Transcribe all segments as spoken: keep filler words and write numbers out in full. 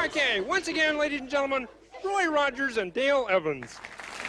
Okay, once again, ladies and gentlemen, Roy Rogers and Dale Evans.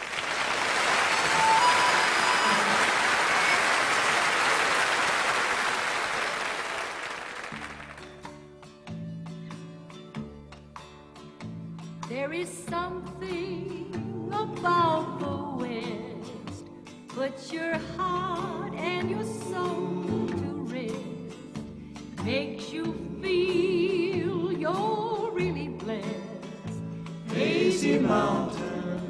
There is something about the West, put your heart and your soul to rest, makes you feel you're really blessed. Hazy mountain,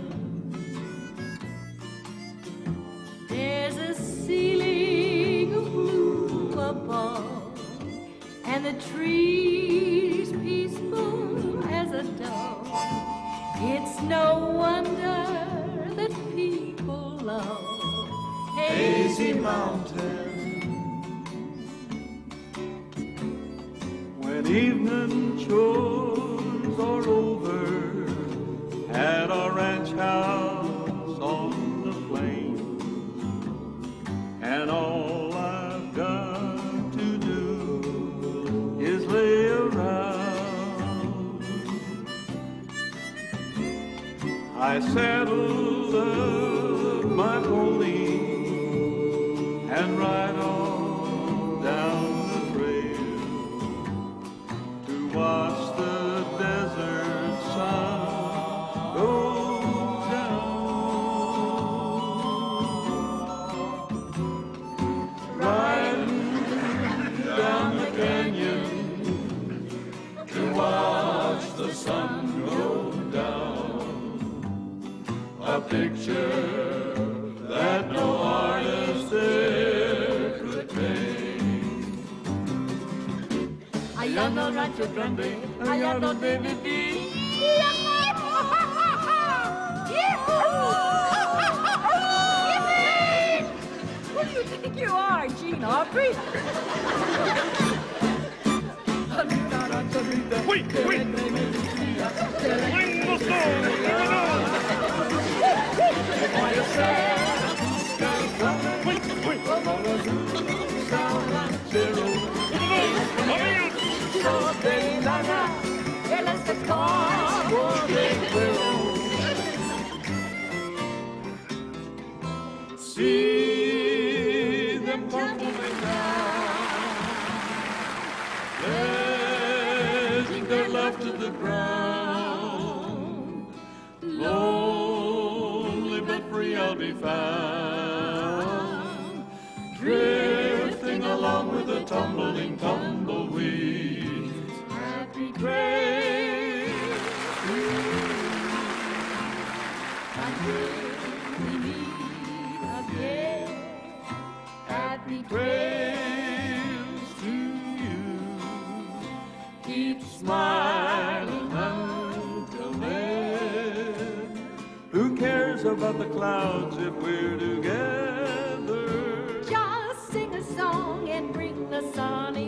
there's a ceiling of blue above, and the trees peaceful as a dove. It's no wonder that people love Hazy Mountain. When evening chores are over at our ranch house on the plain, and all I've got to do is lay around, I saddle up my pony and ride on down the trail to watch the desert sun go down. Riding down the canyon to watch the sun go down. A picture that no artist ever could paint. Allá no rancho grande, allá donde viví. Who do you think you are, Gene Autry? Wait, wait! Swing the song! Here we go! Wait, wait! See them tumbling down, letting their love to the ground. Lonely but free I'll be found, drifting along with the tumbling tumbleweeds. Happy grace, Until we meet again. happy trails to you. Keep smiling until then. Who cares about the clouds if we're together? Just sing a song and bring the sun